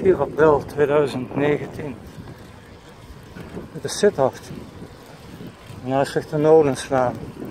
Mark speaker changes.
Speaker 1: 4 april 2019. Het is Sittard. En daar is echt de Nolenslaan.